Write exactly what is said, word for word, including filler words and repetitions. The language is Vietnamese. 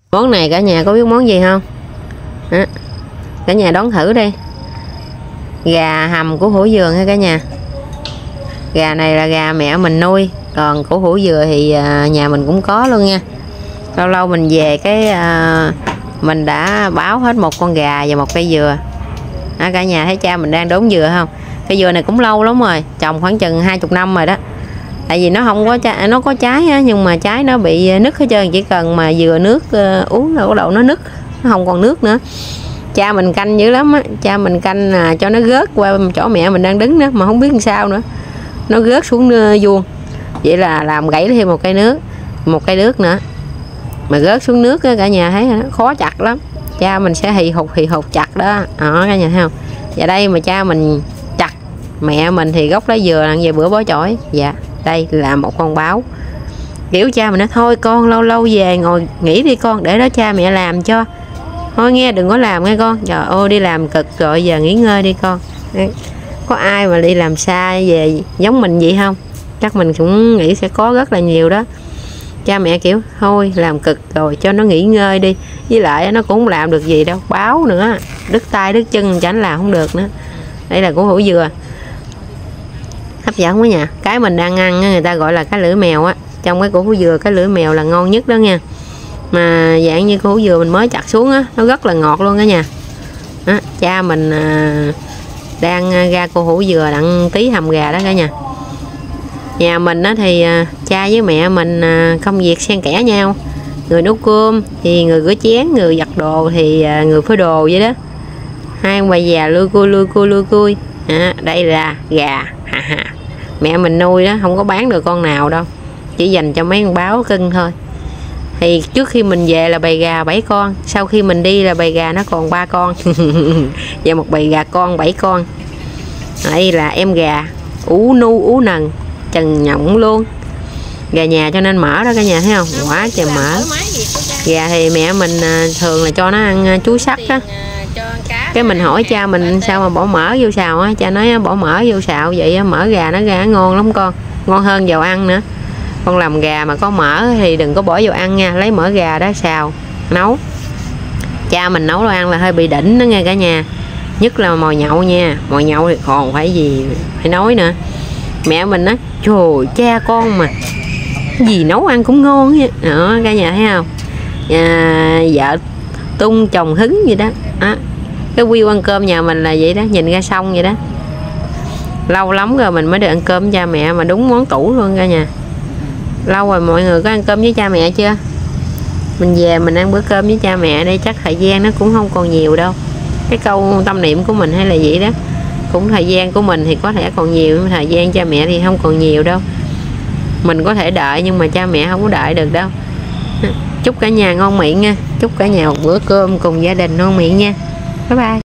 Món này cả nhà có biết món gì không? Đó. Cả nhà đón thử đi. Gà hầm của Hữu Vườn ha cả nhà. Gà này là gà mẹ mình nuôi, còn của Hữu Vườn thì nhà mình cũng có luôn nha. Lâu lâu mình về cái mình đã báo hết một con gà và một cây dừa. Đó, cả nhà thấy cha mình đang đốn dừa không? Cây dừa này cũng lâu lắm rồi, trồng khoảng chừng hai chục năm rồi đó. Tại vì nó không có trái, nó có trái á, nhưng mà trái nó bị nứt hết trơn, chỉ cần mà dừa nước uh, uống là bắt đầu nó nứt, nó không còn nước nữa. Cha mình canh dữ lắm á, cha mình canh à, cho nó rớt qua chỗ mẹ mình đang đứng đó mà không biết làm sao nữa, nó rớt xuống vuông. Vậy là làm gãy thêm một cây nước, một cây nước nữa mà rớt xuống nước á, cả nhà thấy nó khó chặt lắm. Cha mình sẽ hì hục hì hục chặt đó, đó cả nhà thấy không? Và đây mà cha mình chặt, mẹ mình thì gốc lá dừa là về bữa bó chổi. Dạ đây là một con báo. Kiểu cha mình nói thôi con lâu lâu về ngồi nghỉ đi con, để đó cha mẹ làm cho. Thôi nghe đừng có làm nghe con, trời ơi đi làm cực rồi, giờ nghỉ ngơi đi con. Đấy. Có ai mà đi làm xa về giống mình vậy không? Chắc mình cũng nghĩ sẽ có rất là nhiều đó. Cha mẹ kiểu thôi làm cực rồi cho nó nghỉ ngơi đi, với lại nó cũng không làm được gì đâu, báo nữa đứt tay đứt chân chẳng làm không được nữa. Đây là của Hữu Dừa, hấp dẫn quá nha. Cái mình đang ăn người ta gọi là cái lưỡi mèo á, trong cái của Hữu Dừa cái lưỡi mèo là ngon nhất đó nha. Mà dạng như của Hữu Dừa mình mới chặt xuống á, nó rất là ngọt luôn đó nha. Đó, cha mình à, đang ra cô Hữu Dừa đặng tí hầm gà đó cả nhà. Nhà mình á thì à, cha với mẹ mình à, công việc xen kẽ nhau, người nấu cơm thì người rửa chén, người giặt đồ thì à, người phơi đồ vậy đó. Hai ông bà già lui cui lui cui lui cui. À, đây là gà mẹ mình nuôi đó, không có bán được con nào đâu, chỉ dành cho mấy con báo cưng thôi. Thì trước khi mình về là bầy gà bảy con, sau khi mình đi là bầy gà nó còn ba con và một bầy gà con bảy con. Đây là em gà ú nu ú nần trần nhộng luôn, gà nhà cho nên mỡ đó cả nhà thấy không, quá trời mỡ. Gà thì mẹ mình thường là cho nó ăn chuối sắc đó. Cái mình hỏi cha mình sao mà bỏ mỡ vô xào á, cha nói bỏ mỡ vô xào vậy mỡ gà nó ra ngon lắm con, ngon hơn vào ăn nữa. Con làm gà mà có mỡ thì đừng có bỏ vô ăn nha, lấy mỡ gà đó xào nấu. Cha mình nấu đồ ăn là hơi bị đỉnh đó nghe cả nhà, nhất là mồi nhậu nha, mồi nhậu thì còn phải gì phải nói nữa. Mẹ mình á trời cha con mà gì nấu ăn cũng ngon vậy đó cả nhà thấy không. À, vợ tung chồng hứng vậy đó. Đó cái view ăn cơm nhà mình là vậy đó, nhìn ra sông vậy đó. Lâu lắm rồi mình mới được ăn cơm với cha mẹ mà đúng món tủ luôn cả nhà. Lâu rồi mọi người có ăn cơm với cha mẹ chưa? Mình về mình ăn bữa cơm với cha mẹ đây, chắc thời gian nó cũng không còn nhiều đâu. Cái câu tâm niệm của mình hay là vậy đó, cũng thời gian của mình thì có thể còn nhiều, nhưng thời gian cha mẹ thì không còn nhiều đâu. Mình có thể đợi nhưng mà cha mẹ không có đợi được đâu. Chúc cả nhà ngon miệng nha, chúc cả nhà một bữa cơm cùng gia đình ngon miệng nha. Bye bye.